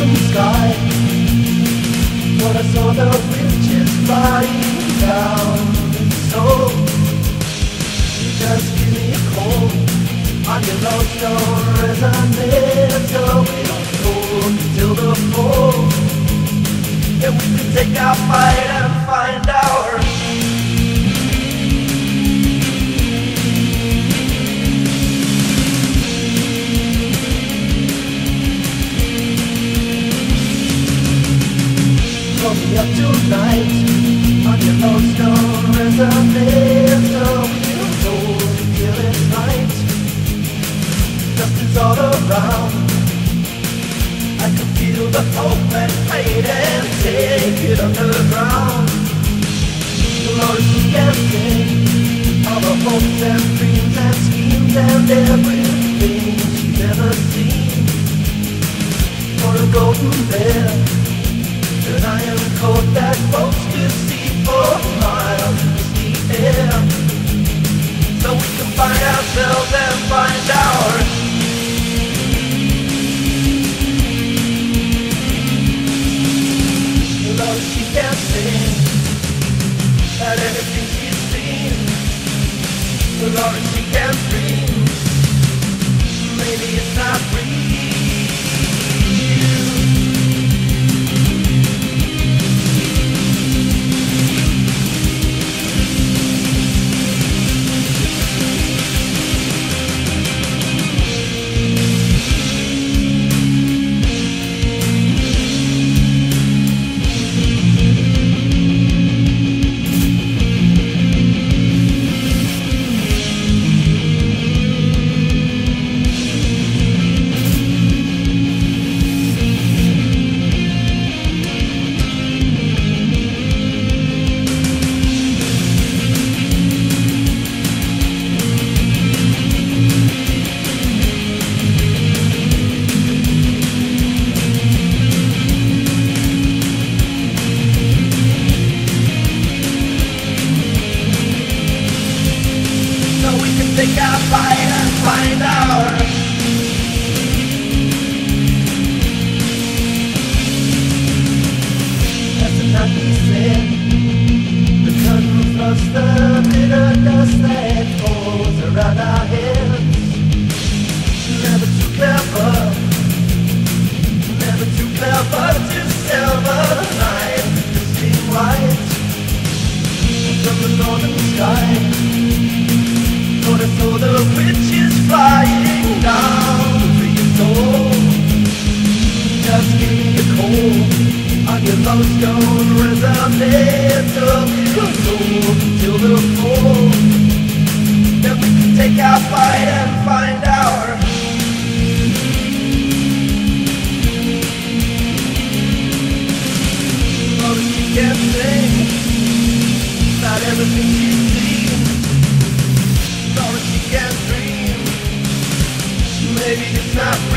northern sky. But I saw the witches flying down. So just give me a call on your lodestone resonator. We'll go till the fall, and we can take our fight and find our up tonight on your lodestone resonator. We'll go till it's night. Dust is all around. I can feel the hope and fade and take it underground. Lord, she can sing all the hopes and dreams and schemes and everything she's ever seen. For a golden bear, an iron coat that folks could see for miles in the air. So we can find ourselves and find our Lord, she can sing at everything she's seen. Lord, she can dream. Maybe it's not real. Take our fight and find our That's the night we said. The curtain flush the bitter dust that falls around our heads. Never too clever to sell the night to seem right from the northern sky. But I saw the witches flying down to your door. Just give me a call on your lodestone resonator. We'll go till the fall, then we can take our fight and find our Lord, she can sing about everything she's seen. She can dream. Maybe it's not